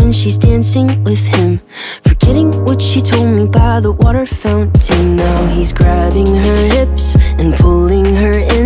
when she's dancing with him, forgetting what she told me by the water fountain. Now he's grabbing her hips and pulling her in